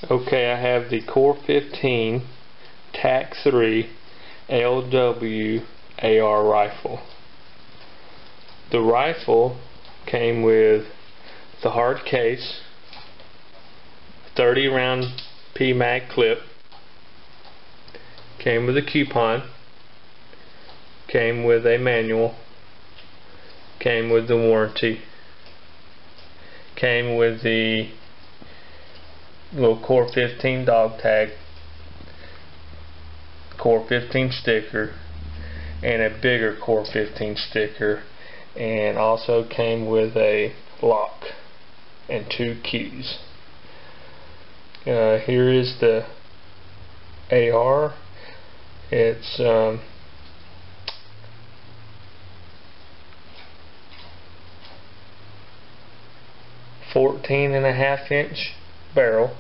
Okay, I have the Core 15 TAC-3 LW AR rifle. The rifle came with the hard case, 30 round PMAG clip, came with a coupon, came with a manual, came with the warranty, came with the little Core 15 dog tag, Core 15 sticker, and a bigger Core 15 sticker, and also came with a lock and 2 keys. Here is the AR. It's 14.5-inch barrel,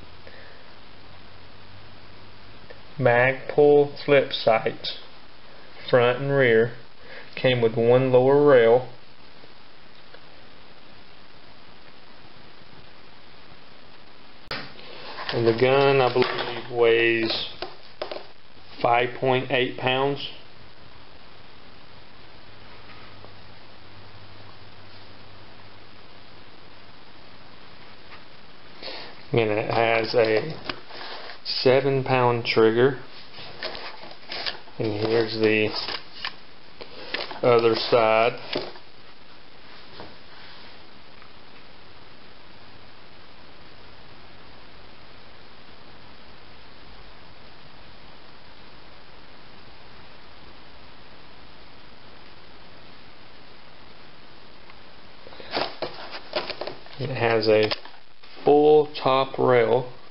Magpul flip sights, front and rear, came with one lower rail, and the gun I believe weighs 5.8 pounds. And it has a 7-pound trigger, and here's the other side. It has a full top rail